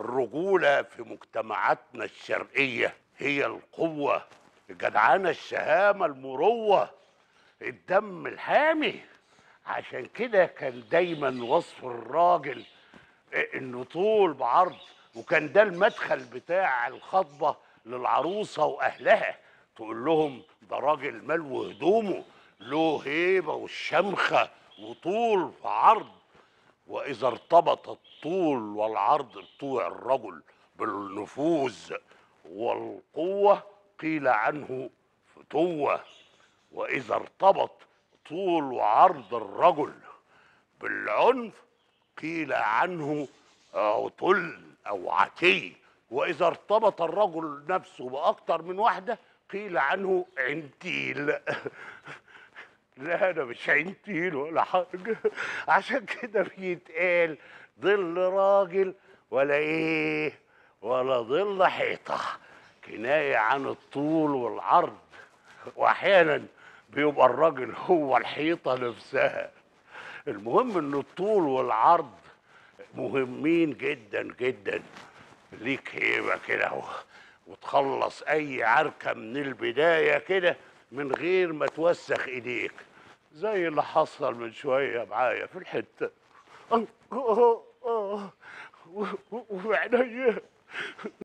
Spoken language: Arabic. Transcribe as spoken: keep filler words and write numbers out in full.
الرجولة في مجتمعاتنا الشرقية هي القوة، الجدعنة، الشهامة، المروة، الدم الحامي. عشان كده كان دايما وصف الراجل انه طول بعرض، وكان ده المدخل بتاع الخطبة للعروسة واهلها. تقول لهم ده راجل ملو هدومه، له هيبة والشمخة وطول في عرض. وإذا ارتبط الطول والعرض بتوع الرجل بالنفوذ والقوة قيل عنه فتوة. وإذا ارتبط طول وعرض الرجل بالعنف قيل عنه عتل أو عتي. وإذا ارتبط الرجل نفسه بأكتر من واحدة قيل عنه عنتيل. لا انا مش عنتيل ولا حاجه. عشان كده بيتقال ظل راجل ولا ايه، ولا ظل حيطه، كنايه عن الطول والعرض. واحيانا بيبقى الراجل هو الحيطه نفسها. المهم ان الطول والعرض مهمين جدا جدا. ليك هيبه كده و- وتخلص اي عركه من البدايه كده من غير ما توسخ ايديك، زي اللي حصل من شويه معايا في الحته. آه، آه، آه، و- و- وعينيا